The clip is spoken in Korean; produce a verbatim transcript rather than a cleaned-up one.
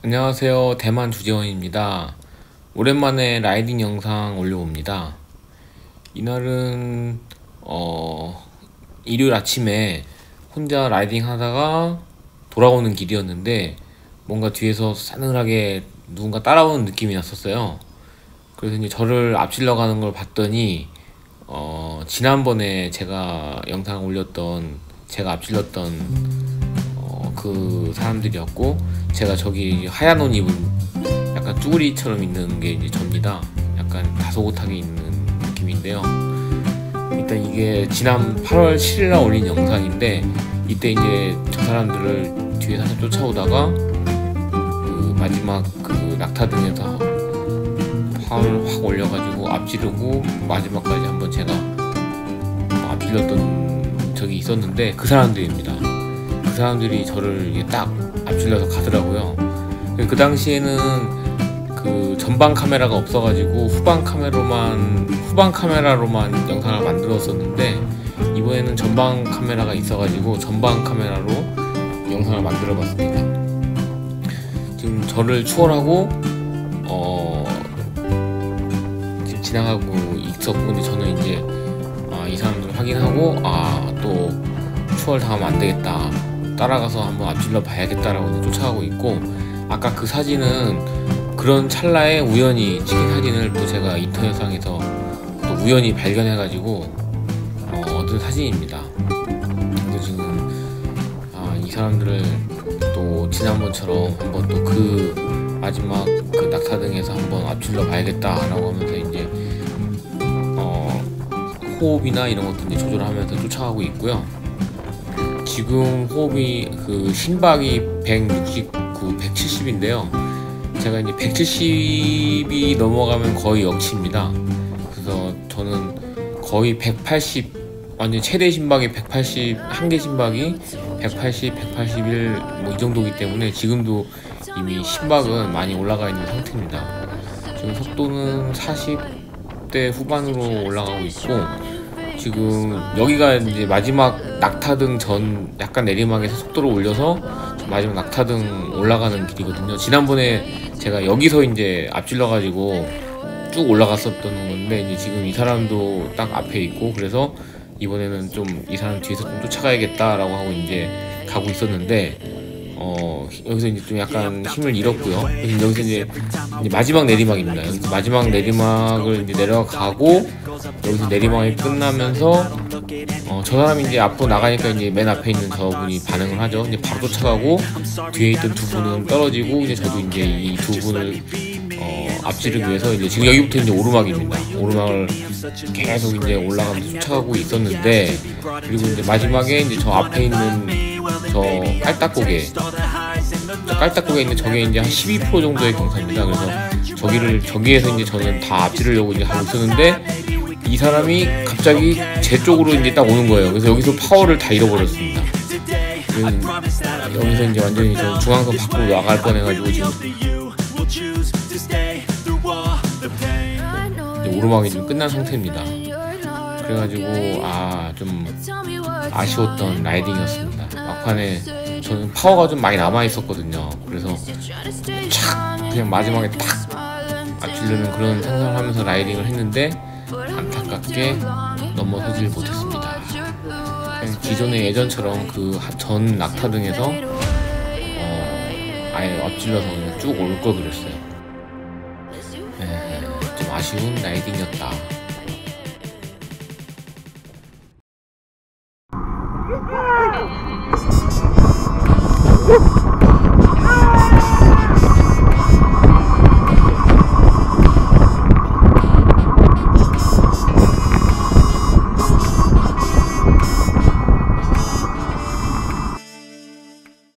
안녕하세요. 대만 주재원입니다. 오랜만에 라이딩 영상 올려봅니다. 이날은 어 일요일 아침에 혼자 라이딩 하다가 돌아오는 길이었는데 뭔가 뒤에서 싸늘하게 누군가 따라오는 느낌이 났었어요. 그래서 이제 저를 앞질러 가는 걸 봤더니 어 지난번에 제가 영상 올렸던 제가 앞질렀던 그 사람들이었고, 제가 저기 하얀 옷 입은 약간 쭈구리처럼 있는 게 이제 접니다. 약간 다소곳하게 있는 느낌인데요. 일단 이게 지난 팔월 칠일날 올린 영상인데, 이때 이제 저 사람들을 뒤에 살짝 쫓아오다가 그 마지막 그 낙타등에서 화를 확 올려가지고 앞지르고 마지막까지 한번 제가 앞질렀던 적이 있었는데, 그 사람들입니다. 그 사람들이 저를 이게 딱 앞질러서 가더라고요. 그 당시에는 그 전방 카메라가 없어가지고 후방 카메라로만 후방 카메라로만 영상을 만들었었는데, 이번에는 전방 카메라가 있어가지고 전방 카메라로 영상을 만들어봤습니다. 지금 저를 추월하고 어 지금 지나가고 있었고, 근데 저는 이제 아, 이 사람들 확인하고 아 또 추월 당하면 안 되겠다, 따라가서 한번 앞질러 봐야겠다라고 쫓아가고 있고, 아까 그 사진은 그런 찰나에 우연히 찍힌 사진을 또 제가 인터넷상에서 또 우연히 발견해가지고 어, 얻은 사진입니다. 그래서 지금 아, 이 사람들을 또 지난번처럼 한번 또 그 마지막 그 낙타등에서 한번 앞질러 봐야겠다라고 하면서 이제 어, 호흡이나 이런 것들 이제 조절하면서 쫓아가고 있고요. 지금 호흡이 그 심박이 백육십구, 백칠십인데요. 제가 이제 백칠십이 넘어가면 거의 역치입니다. 그래서 저는 거의 백팔십, 완전 최대 심박이 백팔십, 한계 심박이 백팔십, 백팔십일 뭐 이 정도이기 때문에 지금도 이미 심박은 많이 올라가 있는 상태입니다. 지금 속도는 사십 대 후반으로 올라가고 있고, 지금 여기가 이제 마지막 낙타등 전 약간 내리막에서 속도를 올려서 마지막 낙타등 올라가는 길이거든요. 지난번에 제가 여기서 이제 앞질러 가지고 쭉 올라갔었던 건데, 이제 지금 이 사람도 딱 앞에 있고, 그래서 이번에는 좀 이 사람 뒤에서 좀 쫓아가야겠다라고 하고 이제 가고 있었는데, 어 여기서 이제 좀 약간 힘을 잃었고요. 그래서 여기서 이제, 이제 마지막 내리막입니다. 여기서 마지막 내리막을 이제 내려가고, 여기서 내리막이 끝나면서 어, 저 사람이 이제 앞으로 나가니까 이제 맨 앞에 있는 저분이 반응을 하죠. 이제 바로 쫓아가고, 뒤에 있던 두 분은 떨어지고, 이제 저도 이제 이 두 분을 어, 앞지르기 위해서 이제 지금 여기부터 이제 오르막입니다. 오르막을 계속 이제 올라가면서 쫓아가고 있었는데, 그리고 이제 마지막에 이제 저 앞에 있는 저 깔딱고개, 저 깔딱고개 있는 저게 이제 한 십이 퍼센트 정도의 경사입니다. 그래서 저기를 저기에서 이제 저는 다 앞지르려고 이제 하고 있었는데, 이 사람이 갑자기 제 쪽으로 이제 딱 오는 거예요. 그래서 여기서 파워를 다 잃어버렸습니다. 여기서 이제 완전히 저 중앙선 밖으로 나갈 뻔해가지고 지금 이제 오르막이 지금 끝난 상태입니다. 그래가지고 아 좀 아쉬웠던 라이딩이었습니다. 막판에 저는 파워가 좀 많이 남아 있었거든요. 그래서 착 그냥 마지막에 딱 앞질르는 그런 상상을 하면서 라이딩을 했는데, 안타깝게 넘어서질 못했습니다. 기존의 예전처럼 그 전 낙타등에서 어, 아예 엎질러서 그냥 쭉 올 걸 그랬어요. 네, 좀 아쉬운 라이딩이었다. Woo!